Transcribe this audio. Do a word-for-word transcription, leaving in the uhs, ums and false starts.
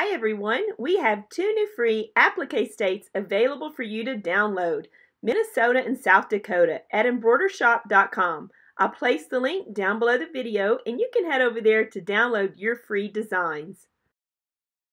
Hi everyone, we have two new free applique states available for you to download, Minnesota and South Dakota at embroider shop dot com. I'll place the link down below the video and you can head over there to download your free designs.